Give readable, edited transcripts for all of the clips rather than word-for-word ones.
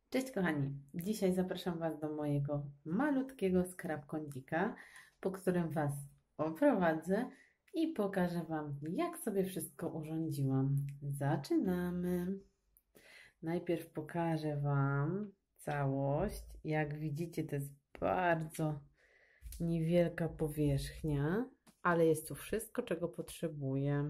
Cześć kochani, dzisiaj zapraszam Was do mojego malutkiego skrapkącika, po którym Was oprowadzę i pokażę Wam, jak sobie wszystko urządziłam. Zaczynamy! Najpierw pokażę Wam całość. Jak widzicie, to jest bardzo niewielka powierzchnia, ale jest tu wszystko, czego potrzebuję.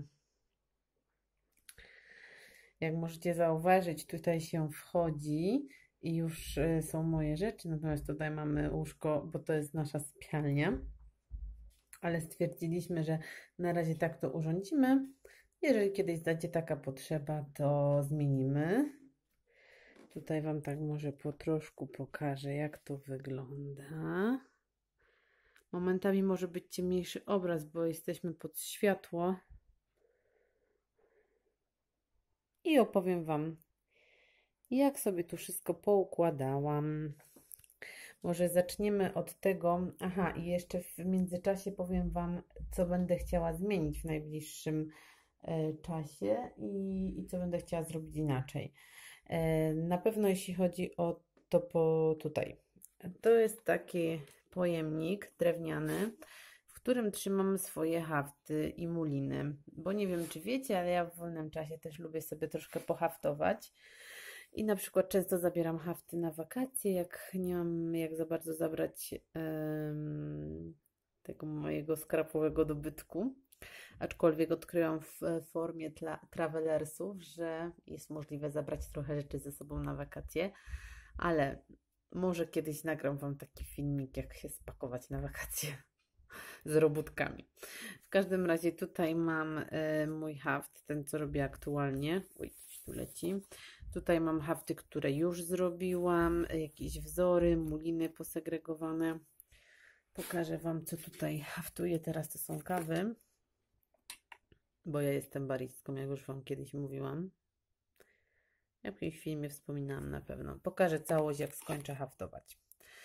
Jak możecie zauważyć, tutaj się wchodzi i już są moje rzeczy, natomiast tutaj mamy łóżko, bo to jest nasza sypialnia, ale stwierdziliśmy, że na razie tak to urządzimy. Jeżeli kiedyś będzie taka potrzeba, to zmienimy. Tutaj Wam tak może po troszku pokażę, jak to wygląda. Momentami może być ciemniejszy obraz, bo jesteśmy pod światło. I opowiem Wam, jak sobie tu wszystko poukładałam. Może zaczniemy od tego. Aha, i jeszcze w międzyczasie powiem Wam, co będę chciała zmienić w najbliższym czasie i co będę chciała zrobić inaczej. Na pewno jeśli chodzi o to tutaj. To jest taki pojemnik drewniany, w którym trzymam swoje hafty i muliny. Bo nie wiem, czy wiecie, ale ja w wolnym czasie też lubię sobie troszkę pohaftować. I na przykład często zabieram hafty na wakacje, jak nie mam jak za bardzo zabrać tego mojego skrapowego dobytku. Aczkolwiek odkryłam w formie travelersów, że jest możliwe zabrać trochę rzeczy ze sobą na wakacje, ale może kiedyś nagram Wam taki filmik, jak się spakować na wakacje z robótkami. W każdym razie tutaj mam mój haft, ten co robię aktualnie. Oj, coś tu leci. Tutaj mam hafty, które już zrobiłam, jakieś wzory, muliny posegregowane. Pokażę Wam, co tutaj haftuję. Teraz to są kawy, bo ja jestem baristką, jak już Wam kiedyś mówiłam. W jakimś filmie wspominałam na pewno. Pokażę całość, jak skończę haftować.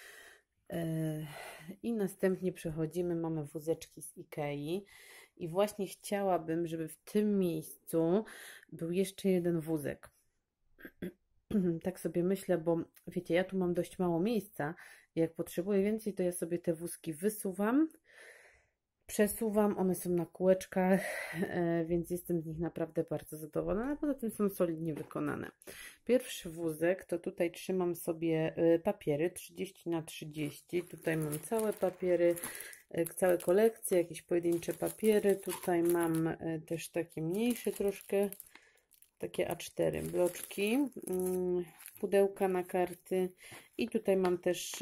I następnie przechodzimy, mamy wózeczki z Ikei i właśnie chciałabym, żeby w tym miejscu był jeszcze jeden wózek. Tak sobie myślę, bo wiecie, ja tu mam dość mało miejsca. Jak potrzebuję więcej, to ja sobie te wózki wysuwam, przesuwam, one są na kółeczkach, więc jestem z nich naprawdę bardzo zadowolona, a poza tym są solidnie wykonane. Pierwszy wózek to tutaj trzymam sobie papiery 30×30. Tutaj mam całe papiery, całe kolekcje, jakieś pojedyncze papiery. Tutaj mam też takie mniejsze troszkę, takie A4 bloczki, pudełka na karty i tutaj mam też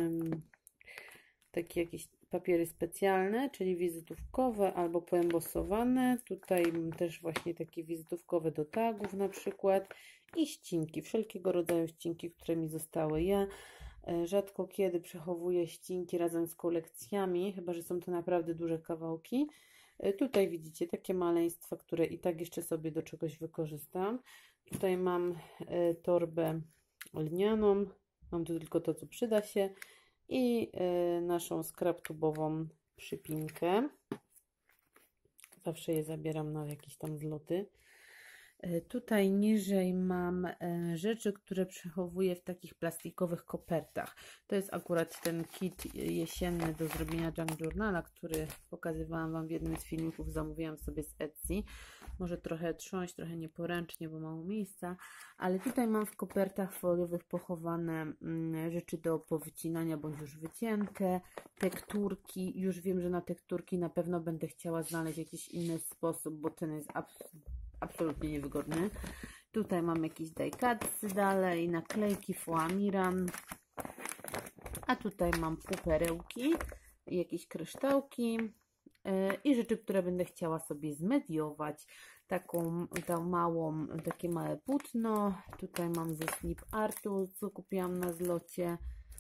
takie jakieś papiery specjalne, czyli wizytówkowe albo poembosowane. Tutaj mam też właśnie takie wizytówkowe do tagów na przykład i ścinki, wszelkiego rodzaju ścinki, które mi zostały. Ja rzadko kiedy przechowuję ścinki razem z kolekcjami, chyba że są to naprawdę duże kawałki. Tutaj widzicie takie maleństwa, które i tak jeszcze sobie do czegoś wykorzystam. Tutaj mam torbę lnianą, mam tu tylko to, co przyda się i naszą skraptubową przypinkę. Zawsze je zabieram na jakieś tam zloty. Tutaj niżej mam rzeczy, które przechowuję w takich plastikowych kopertach. To jest akurat ten kit jesienny do zrobienia Junk Journala, który pokazywałam Wam w jednym z filmików. Zamówiłam sobie z Etsy. Może trochę trząść, trochę nieporęcznie, bo mało miejsca, ale tutaj mam w kopertach foliowych pochowane rzeczy do powycinania bądź już wycięte, tekturki. Już wiem, że na tekturki na pewno będę chciała znaleźć jakiś inny sposób, bo ten jest absolutnie niewygodny. Tutaj mam jakieś dajkatsy dalej, naklejki Foamiran, a tutaj mam puperełki, jakieś kryształki i rzeczy, które będę chciała sobie zmediować. Takie małe płótno. Tutaj mam ze Snip Artu, co kupiłam na zlocie.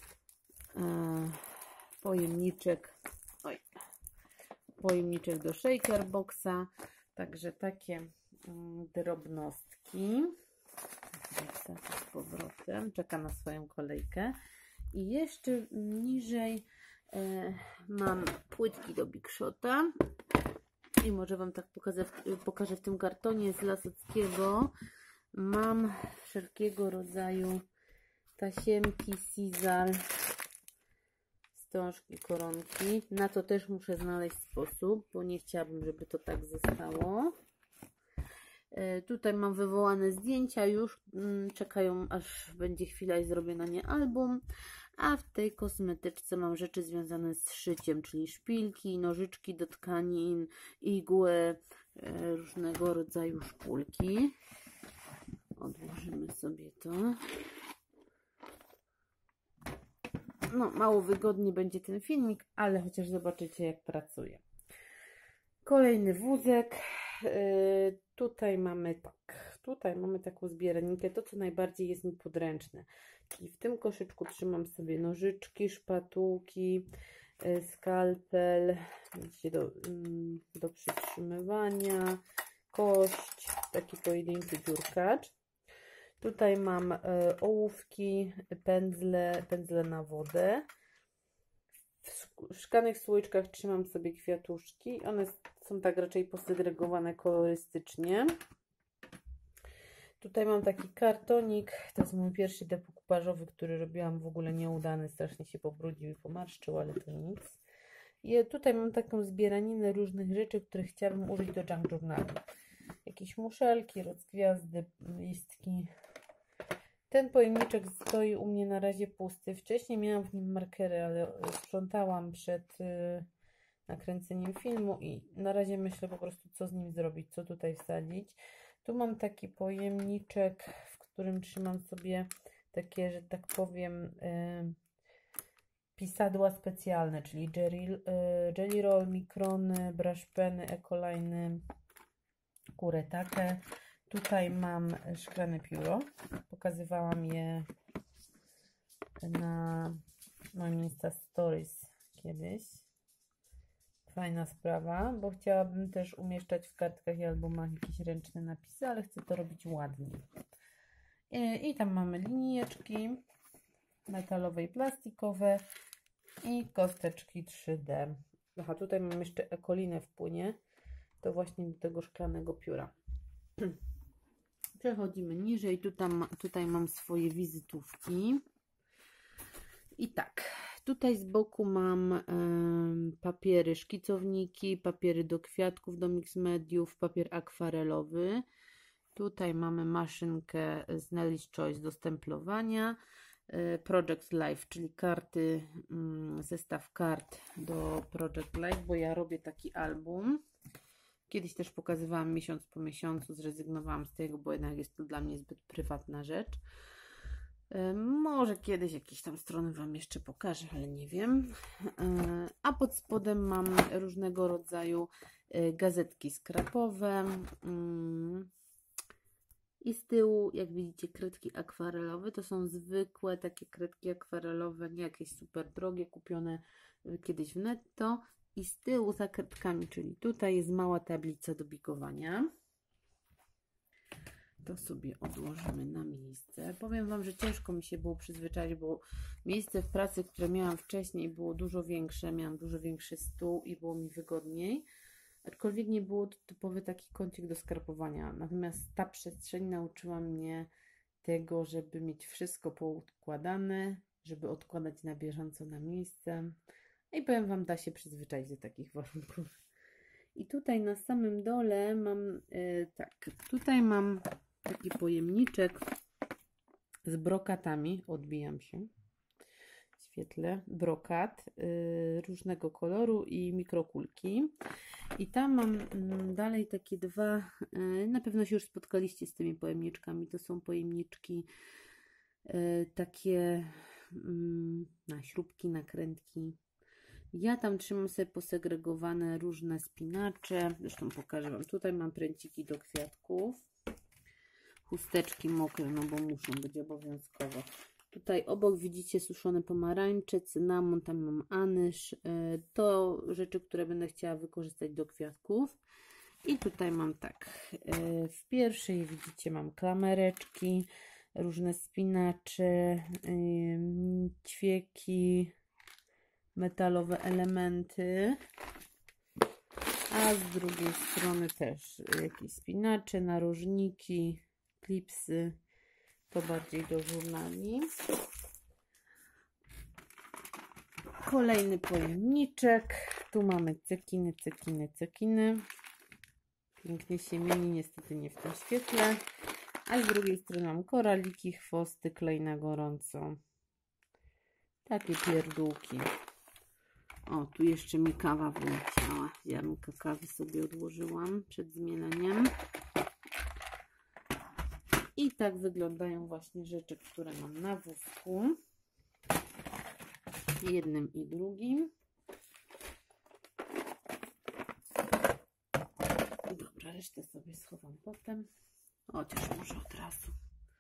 Pojemniczek do shaker boxa. Także takie drobnostki. Wracam z powrotem. Czeka na swoją kolejkę. I jeszcze niżej mam płytki do Big Shota. I może Wam tak pokażę w tym kartonie z Lasockiego. Mam wszelkiego rodzaju tasiemki, sizal, wstążki, koronki. Na to też muszę znaleźć sposób, bo nie chciałabym, żeby to tak zostało. Tutaj mam wywołane zdjęcia już, czekają aż będzie chwila i zrobię na nie album. A w tej kosmetyczce mam rzeczy związane z szyciem, czyli szpilki, nożyczki do tkanin, igły, różnego rodzaju szpulki. Odłożymy sobie to. No, mało wygodnie będzie ten filmik, ale chociaż zobaczycie, jak pracuję. Kolejny wózek. Tutaj mamy taką zbieranikę, to co najbardziej jest mi podręczne. I w tym koszyczku trzymam sobie nożyczki, szpatułki, skalpel, widzicie, do przytrzymywania, kość, taki pojedynczy dziurkacz. Tutaj mam ołówki, pędzle na wodę. W szklanych słoiczkach trzymam sobie kwiatuszki. One są tak raczej posegregowane kolorystycznie. Tutaj mam taki kartonik. To jest mój pierwszy dekupażowy, który robiłam, w ogóle nieudany. Strasznie się pobrudził i pomarszczył, ale to nic. I tutaj mam taką zbieraninę różnych rzeczy, które chciałabym użyć do junk journalu. Jakieś muszelki, rozgwiazdy, listki. Ten pojemniczek stoi u mnie na razie pusty. Wcześniej miałam w nim markery, ale sprzątałam przed nakręceniem filmu i na razie myślę po prostu, co z nim zrobić, co tutaj wsadzić. Tu mam taki pojemniczek, w którym trzymam sobie takie, że tak powiem, pisadła specjalne, czyli Jelly Roll, Mikrony, Brush Peny, Ecoline, Kuretake. Tutaj mam szklane pióro. Pokazywałam je na moim Insta Stories kiedyś. Fajna sprawa, bo chciałabym też umieszczać w kartkach i albumach jakieś ręczne napisy, ale chcę to robić ładniej. I tam mamy linijeczki metalowe i plastikowe i kosteczki 3D. Aha, tutaj mam jeszcze Ecolinę w płynie. To właśnie do tego szklanego pióra. Przechodzimy niżej. Tutaj mam swoje wizytówki. I tak, tutaj z boku mam papiery, szkicowniki, papiery do kwiatków, do mix mediów, papier akwarelowy. Tutaj mamy maszynkę z Nelly's Choice do stemplowania. Project Life, czyli karty, zestaw kart do Project Life, bo ja robię taki album. Kiedyś też pokazywałam miesiąc po miesiącu, zrezygnowałam z tego, bo jednak jest to dla mnie zbyt prywatna rzecz. Może kiedyś jakieś tam strony Wam jeszcze pokażę, ale nie wiem. A pod spodem mam różnego rodzaju gazetki skrapowe. I z tyłu, jak widzicie, kredki akwarelowe. To są zwykłe takie kredki akwarelowe, nie jakieś super drogie, kupione kiedyś w netto. I z tyłu za kredkami, czyli tutaj jest mała tablica do bikowania. To sobie odłożymy na miejsce. Powiem Wam, że ciężko mi się było przyzwyczaić, bo miejsce w pracy, które miałam wcześniej, było dużo większe. Miałam dużo większy stół i było mi wygodniej. Aczkolwiek nie było to typowy taki kącik do skarpowania. Natomiast ta przestrzeń nauczyła mnie tego, żeby mieć wszystko poukładane, żeby odkładać na bieżąco na miejsce. I powiem Wam, da się przyzwyczaić do takich warunków. I tutaj na samym dole mam, tutaj mam taki pojemniczek z brokatami. Odbijam się w świetle. Brokat różnego koloru i mikrokulki. I tam mam dalej takie dwa, na pewno się już spotkaliście z tymi pojemniczkami. To są pojemniczki takie na śrubki, nakrętki. Ja tam trzymam sobie posegregowane różne spinacze. Zresztą pokażę Wam. Tutaj mam pręciki do kwiatków. Chusteczki mokre, no bo muszą być obowiązkowo. Tutaj obok widzicie suszone pomarańcze, cynamon, tam mam anyż. To rzeczy, które będę chciała wykorzystać do kwiatków. I tutaj mam tak. W pierwszej widzicie mam klamereczki, różne spinacze, ćwieki, metalowe elementy, a z drugiej strony też jakieś spinacze, narożniki, klipsy To bardziej do żurnali. Kolejny pojemniczek. Tu mamy cekiny, cekiny, cekiny. Pięknie się mieni, niestety nie w tym świetle. A z drugiej strony mam koraliki, chwosty, klej na gorąco. Takie pierdółki. O, tu jeszcze mi kawa wyleciała. Ziarnka kawy sobie odłożyłam przed zmieleniem. I tak wyglądają właśnie rzeczy, które mam na wózku. Jednym i drugim. Dobra, resztę sobie schowam potem. Chociaż może od razu.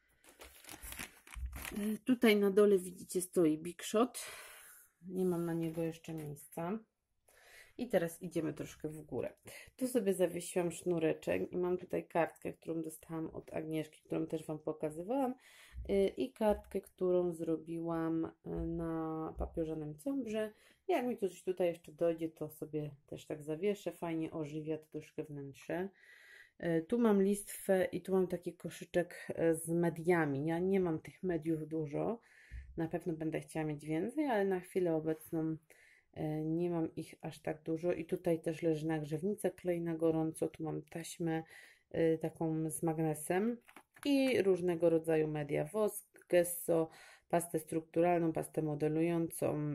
Tutaj na dole widzicie stoi Big Shot. Nie mam na niego jeszcze miejsca. I teraz idziemy troszkę w górę. Tu sobie zawiesiłam sznureczek i mam tutaj kartkę, którą dostałam od Agnieszki, którą też Wam pokazywałam. I kartkę, którą zrobiłam na papieżanym cąbrze. Jak mi coś tutaj jeszcze dojdzie, to sobie też tak zawieszę. Fajnie ożywia to troszkę wnętrze. Tu mam listwę i tu mam taki koszyczek z mediami. Ja nie mam tych mediów dużo. Na pewno będę chciała mieć więcej, ale na chwilę obecną nie mam ich aż tak dużo. I tutaj też leży nagrzewnica klej na gorąco. Tu mam taśmę taką z magnesem i różnego rodzaju media. Wosk, gesso, pastę strukturalną, pastę modelującą,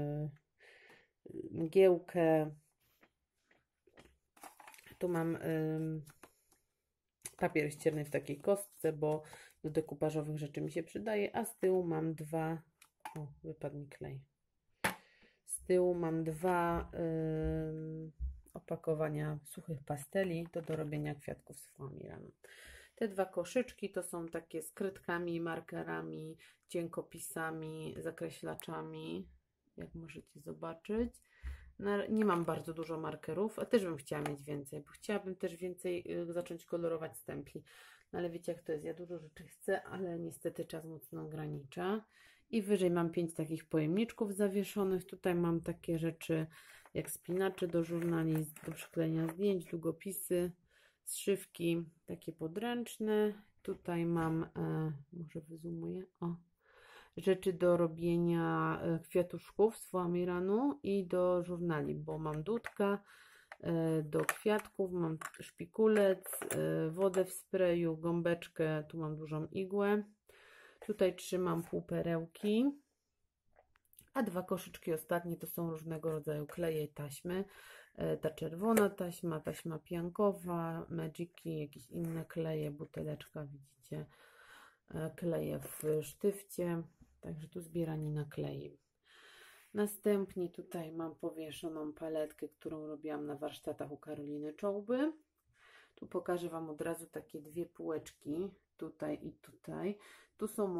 mgiełkę. Tu mam papier ścierny w takiej kostce, bo do dekupażowych rzeczy mi się przydaje, a z tyłu mam dwa, o, wypadł mi klej. Z tyłu mam dwa opakowania suchych pasteli do robienia kwiatków z foamiraną. Te dwa koszyczki to są takie z kredkami, markerami, cienkopisami, zakreślaczami, jak możecie zobaczyć. Nie mam bardzo dużo markerów, a też bym chciała mieć więcej, bo chciałabym też więcej zacząć kolorować stempli. No ale wiecie jak to jest, ja dużo rzeczy chcę, ale niestety czas mocno ogranicza. I wyżej mam 5 takich pojemniczków zawieszonych. Tutaj mam takie rzeczy jak spinacze do żurnali, do przyklejenia zdjęć, długopisy, zszywki, takie podręczne. Tutaj mam, może wyzumuję, o, rzeczy do robienia kwiatuszków z foamiranu i do żurnali, bo mam dudka do kwiatków, mam szpikulec, wodę w sprayu, gąbeczkę, tu mam dużą igłę. Tutaj trzymam półperełki, a dwa koszyczki ostatnie to są różnego rodzaju kleje i taśmy. Ta czerwona taśma, taśma piankowa, magiki, jakieś inne kleje, buteleczka, widzicie, kleje w sztywcie. Także tu zbieranina klei. Następnie tutaj mam powieszoną paletkę, którą robiłam na warsztatach u Karoliny Czołby. Tu pokażę Wam od razu takie dwie półeczki, tutaj i tutaj. Tu są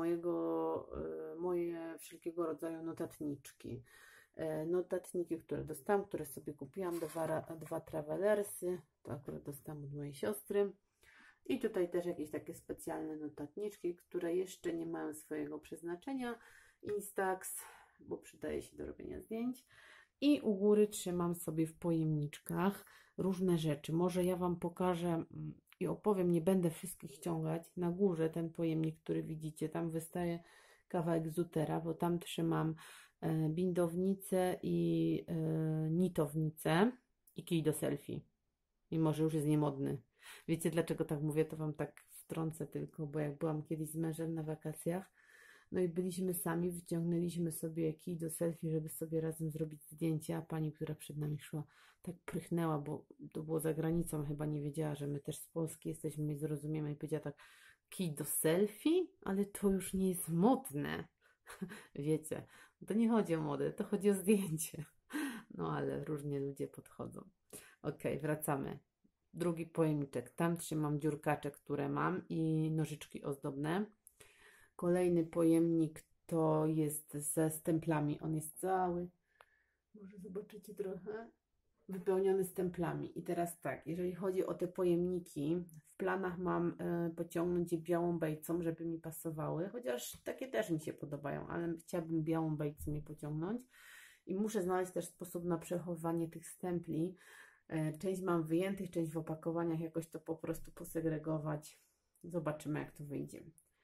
moje wszelkiego rodzaju notatniczki. Notatniki, które dostałam, które sobie kupiłam, dwa travelersy, to akurat dostałam od mojej siostry. I tutaj też jakieś takie specjalne notatniczki, które jeszcze nie mają swojego przeznaczenia. Instax, bo przydaje się do robienia zdjęć. I u góry trzymam sobie w pojemniczkach różne rzeczy. Może ja Wam pokażę i opowiem, nie będę wszystkich ściągać. Na górze ten pojemnik, który widzicie, tam wystaje kawałek zutera, bo tam trzymam bindownicę i nitownicę i kij do selfie. Mimo że już jest niemodny. Wiecie dlaczego tak mówię? To Wam tak wtrącę tylko, bo jak byłam kiedyś z mężem na wakacjach, no i byliśmy sami, wyciągnęliśmy sobie kij do selfie, żeby sobie razem zrobić zdjęcie, a pani, która przed nami szła, tak prychnęła, bo to było za granicą, chyba nie wiedziała, że my też z Polski jesteśmy i zrozumiemy, i powiedziała tak, kij do selfie? Ale to już nie jest modne. Wiecie, to nie chodzi o modę, to chodzi o zdjęcie. No ale różnie ludzie podchodzą. Ok, wracamy. Drugi pojemniczek, tam trzymam dziurkacze, które mam i nożyczki ozdobne. Kolejny pojemnik to jest ze stemplami. On jest cały, może zobaczycie trochę, wypełniony stemplami. I teraz tak, jeżeli chodzi o te pojemniki, w planach mam pociągnąć je białą bejcą, żeby mi pasowały, chociaż takie też mi się podobają, ale chciałabym białą bejcą je pociągnąć. I muszę znaleźć też sposób na przechowywanie tych stempli. Część mam wyjętych, część w opakowaniach, jakoś to po prostu posegregować. Zobaczymy, jak to wyjdzie.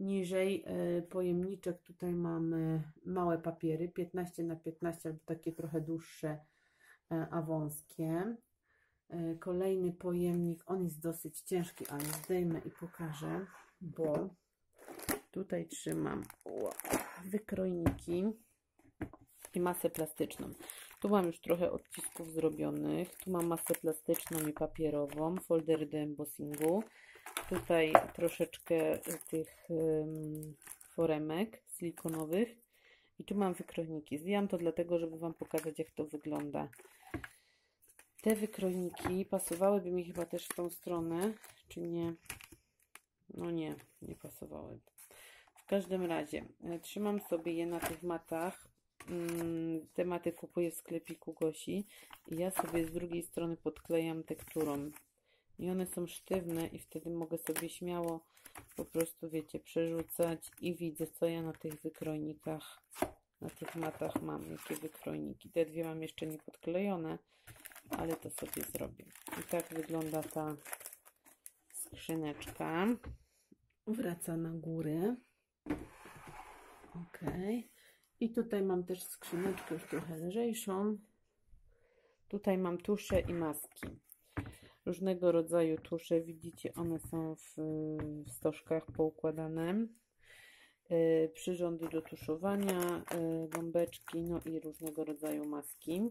Niżej pojemniczek, tutaj mamy małe papiery, 15 na 15 albo takie trochę dłuższe, a wąskie. Kolejny pojemnik, on jest dosyć ciężki, ale zdejmę i pokażę, bo tutaj trzymam wykrojniki i masę plastyczną. Tu mam już trochę odcisków zrobionych, tu mam masę plastyczną i papierową, foldery do embossingu. Tutaj troszeczkę tych foremek silikonowych i tu mam wykrojniki. Zdjęłam to dlatego, żeby Wam pokazać, jak to wygląda. Te wykrojniki pasowałyby mi chyba też w tą stronę, czy nie? No nie, nie pasowałyby. W każdym razie trzymam sobie je na tych matach. Te maty kupuję w sklepiku Gosi i ja sobie z drugiej strony podklejam tekturą. I one są sztywne i wtedy mogę sobie śmiało po prostu, wiecie, przerzucać i widzę, co ja na tych wykrojnikach, na tych matach mam, jakie wykrojniki. Te dwie mam jeszcze nie podklejone, ale to sobie zrobię. I tak wygląda ta skrzyneczka. Wraca na górę. Ok. I tutaj mam też skrzyneczkę już trochę lżejszą. Tutaj mam tusze i maski. Różnego rodzaju tusze. Widzicie, one są w stożkach poukładane. Przyrządy do tuszowania, gąbeczki, no i różnego rodzaju maski.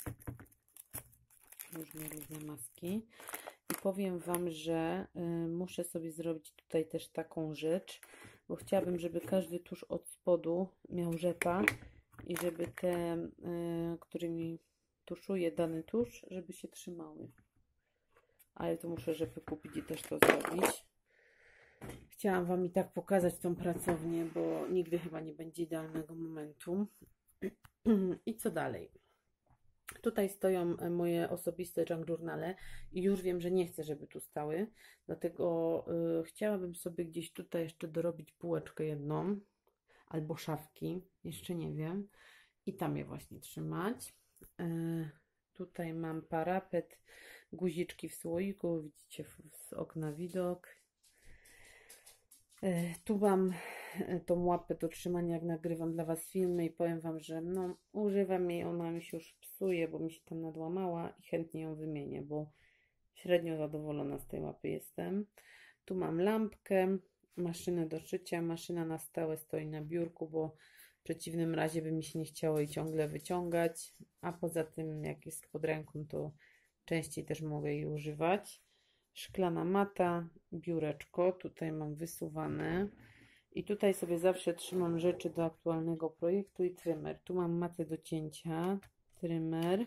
Różne maski. I powiem Wam, że muszę sobie zrobić tutaj też taką rzecz, bo chciałabym, żeby każdy tusz od spodu miał rzepa i żeby te, którymi tuszuję dany tusz, żeby się trzymały. Ale to muszę rzepy kupić i też to zrobić. Chciałam Wam i tak pokazać tą pracownię, bo nigdy chyba nie będzie idealnego momentu. I co dalej? Tutaj stoją moje osobiste junk journale i już wiem, że nie chcę, żeby tu stały. Dlatego chciałabym sobie gdzieś tutaj jeszcze dorobić półeczkę jedną albo szafki. Jeszcze nie wiem. I tam je właśnie trzymać. Tutaj mam parapet, guziczki w słoiku. Widzicie z okna widok. Tu mam tą łapę do trzymania, jak nagrywam dla Was filmy i powiem Wam, że no, używam jej, ona mi się już psuje, bo mi się tam nadłamała i chętnie ją wymienię, bo średnio zadowolona z tej łapy jestem. Tu mam lampkę, maszynę do szycia, maszyna na stałe stoi na biurku, bo w przeciwnym razie by mi się nie chciało jej ciągle wyciągać, a poza tym jak jest pod ręką, to częściej też mogę jej używać. Szklana mata, biureczko, tutaj mam wysuwane i tutaj sobie zawsze trzymam rzeczy do aktualnego projektu i trymer. Tu mam matę do cięcia, trymer,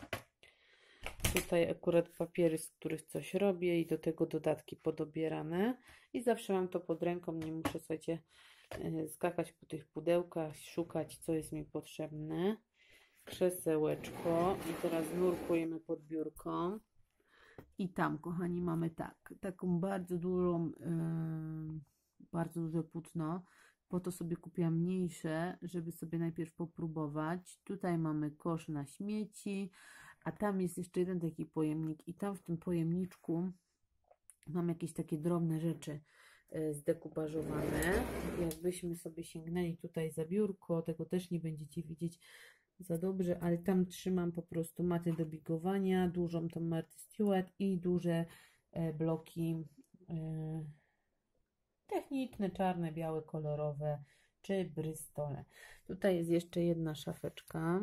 tutaj akurat papiery, z których coś robię i do tego dodatki podobierane i zawsze mam to pod ręką, nie muszę, słuchajcie, skakać po tych pudełkach, szukać, co jest mi potrzebne. Krzesełeczko i teraz nurkujemy pod biurko. I tam, kochani, mamy taką bardzo dużą, bardzo duże płótno. Po to sobie kupiłam mniejsze, żeby sobie najpierw popróbować. Tutaj mamy kosz na śmieci, a tam jest jeszcze jeden taki pojemnik i tam w tym pojemniczku mam jakieś takie drobne rzeczy zdekupażowane. Jakbyśmy sobie sięgnęli tutaj za biurko, tego też nie będziecie widzieć za dobrze, ale tam trzymam po prostu maty do bigowania, dużą tą Martha Stewart i duże bloki techniczne, czarne, białe, kolorowe czy brystole. Tutaj jest jeszcze jedna szafeczka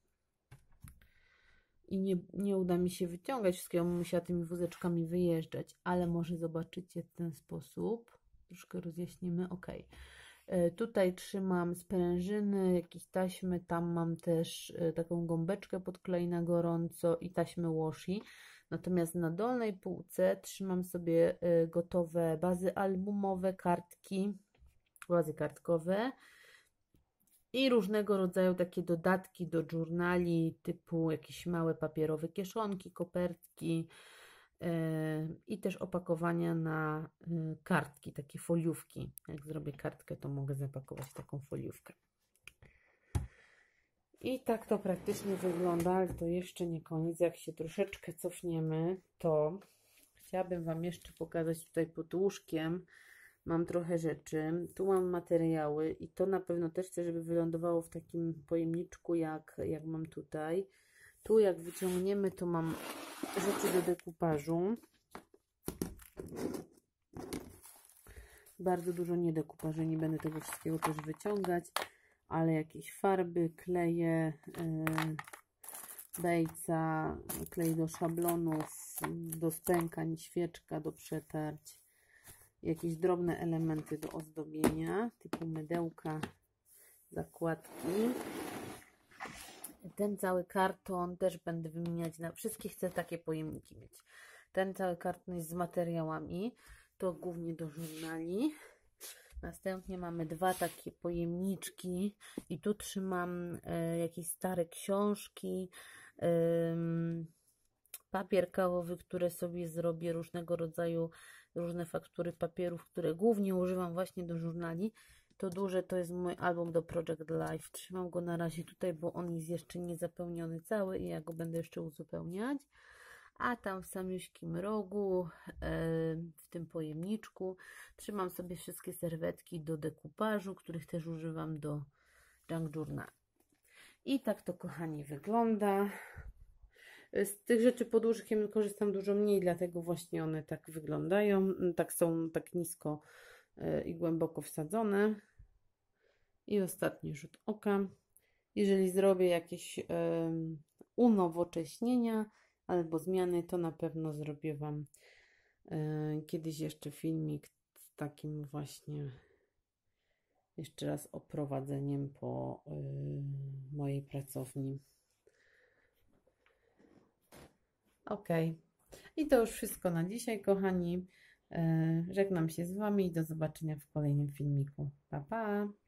i nie uda mi się wyciągać wszystkiego, musiała tymi wózeczkami wyjeżdżać, ale może zobaczycie w ten sposób. Troszkę rozjaśnimy. Ok. Tutaj trzymam sprężyny, jakieś taśmy, tam mam też taką gąbeczkę pod klej na gorąco i taśmy washi. Natomiast na dolnej półce trzymam sobie gotowe bazy albumowe, kartki, bazy kartkowe i różnego rodzaju takie dodatki do journali, typu jakieś małe papierowe kieszonki, kopertki i też opakowania na kartki, takie foliówki. Jak zrobię kartkę, to mogę zapakować taką foliówkę. I tak to praktycznie wygląda, ale to jeszcze nie koniec. Jak się troszeczkę cofniemy, to chciałabym Wam jeszcze pokazać tutaj pod łóżkiem Mam trochę rzeczy, tu mam materiały i to na pewno też chcę, żeby wylądowało w takim pojemniczku, jak mam tutaj. Tu jak wyciągniemy, to mam rzeczy do dekupażu. Bardzo dużo niedekupaży, nie będę tego wszystkiego też wyciągać, ale jakieś farby, kleje, bejca, klej do szablonów, do spękań, świeczka do przetarć, jakieś drobne elementy do ozdobienia, typu mydełka, zakładki. Ten cały karton też będę wymieniać na wszystkie, chcę takie pojemniki mieć. Ten cały karton jest z materiałami, to głównie do żurnali. Następnie mamy dwa takie pojemniczki i tu trzymam jakieś stare książki, papier kawowy, które sobie zrobię, różnego rodzaju, różne faktury papierów, które głównie używam właśnie do żurnali. To duże to jest mój album do Project Life. Trzymam go na razie tutaj, bo on jest jeszcze niezapełniony cały i ja go będę jeszcze uzupełniać. A tam w samiuśkim rogu, w tym pojemniczku, trzymam sobie wszystkie serwetki do dekupażu, których też używam do junk journal. I tak to, kochani, wygląda. Z tych rzeczy pod łóżkiem korzystam dużo mniej, dlatego właśnie one tak wyglądają. Tak są tak nisko i głęboko wsadzone. I ostatni rzut oka. Jeżeli zrobię jakieś unowocześnienia albo zmiany, to na pewno zrobię Wam kiedyś jeszcze filmik z takim właśnie jeszcze raz oprowadzeniem po mojej pracowni. Ok. I to już wszystko na dzisiaj, kochani. Żegnam się z Wami i do zobaczenia w kolejnym filmiku. Pa, pa!